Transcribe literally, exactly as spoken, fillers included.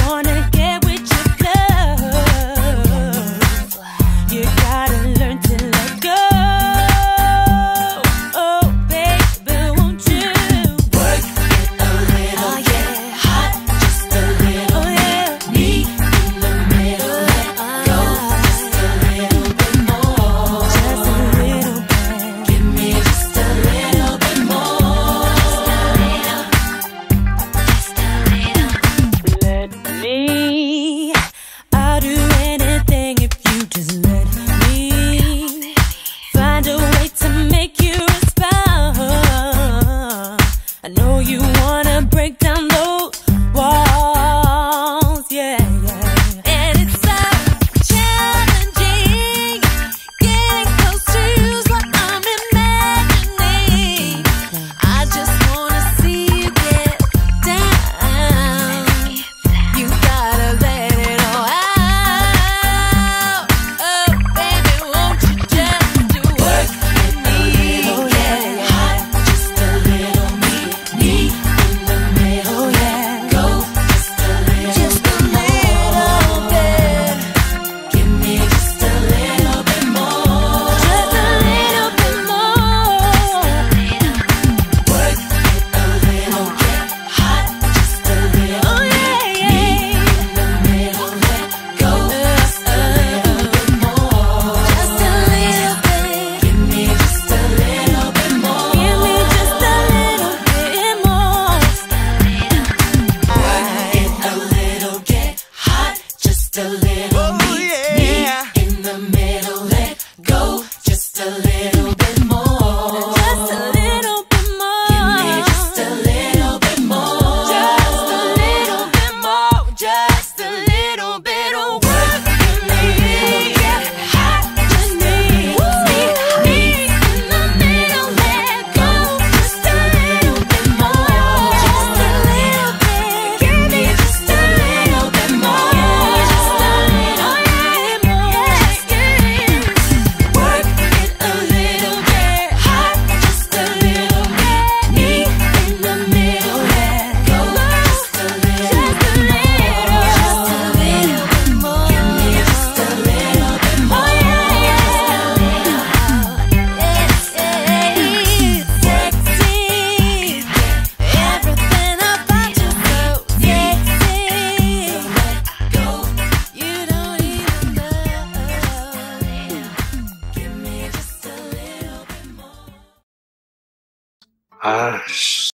wanna get with your flow. You gotta learn to let go. Oh, baby, won't you work it a little, oh, get yeah. hot just a little, Oh, yeah. me in the middle, let go just a little bit more, Just a little bit. give me just a little bit more, Let me. I'll do anything if you just let me. Find a way to make you respond. I know you wanna break down those walls, yeah, yeah. And it's so challenging. Getting close to you's what I'm imagining. I just wanna see you get down. You gotta let it all out. Oh, baby, won't you just do work it? it a little, get hot just a little, me, me in the middle, Oh, let yeah. go just a little, Just a little bit. give me just a little bit more, Just a little bit more. work it a little, get hot just a little, Oh, yeah, me yeah. in the middle, let go just a little bit more, Just a little bit. give me just a little bit more, Give me just a little bit more. work it a little, get hot just a little, me, me in the middle, let go just a little bit more, Just a little bit more. give me just a little bit more, Just a little bit more. Just a little bit of work in me. Get hot, just me. Me, me in the middle. Let go. Just a little bit more. Just a little bit. Give me just a little bit more. Just a little bit more. Yes, work it a little, get hot just a little, me in the middle, let go just a little, just a little. Just a little bit more. give me just a little bit more, Oh, yeah, yeah. Sexy. Everything about you so sexy. go, You don't even know. give me just a little bit more. 아, 씨.